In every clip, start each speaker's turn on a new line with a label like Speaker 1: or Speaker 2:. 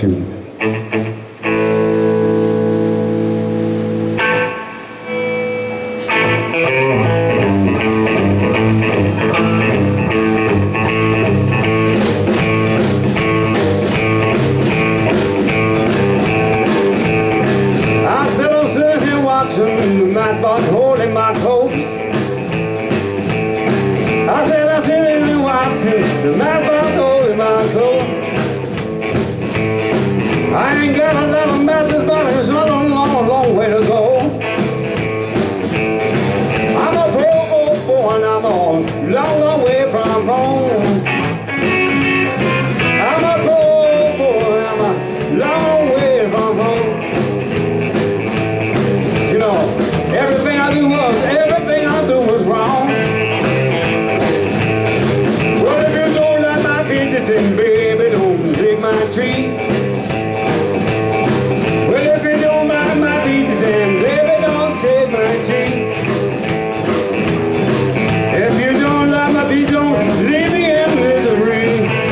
Speaker 1: tune.
Speaker 2: I said I'm sitting here watching the matchbox holding my clothes. I said I'm sitting here watching the matchbox holding my clothes. I ain't got a lot of matches, but there's a long, long way to go. I'm a poor boy and I'm a long, long way from home. I'm a poor boy, I'm a long way from home. You know, everything I do was wrong. Well, if you don't like my business, then baby, don't dig my tree. Well, if you don't like my business, then baby, don't shade my tree. If you don't like my business, don't leave me in misery.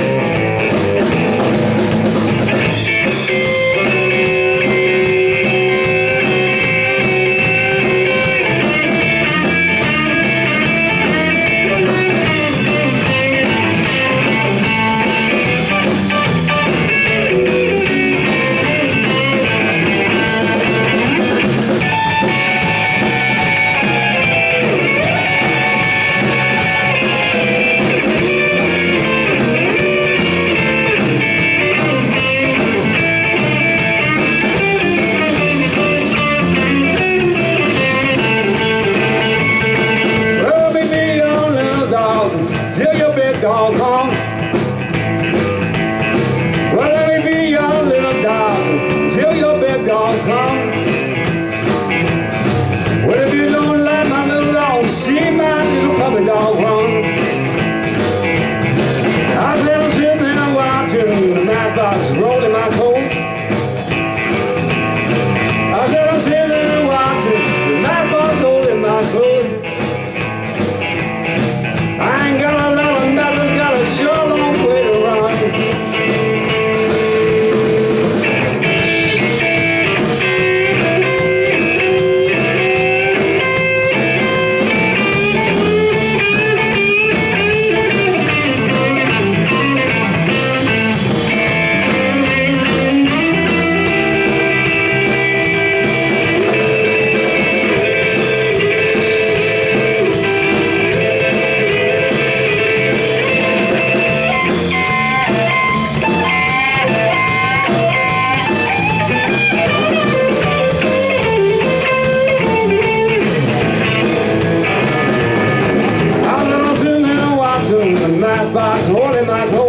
Speaker 2: Till your big dog come. Well, let me be your little dog till your big dog come. Well, if you don't like my little dog, see my little puppy dog run. I said I'm sitting there watching the matchbox rolling my coats. I said I'm sitting there watching the matchbox holding my clothes. I ain't got a lot of nothing, got a sure long way to run. Matchbox holding my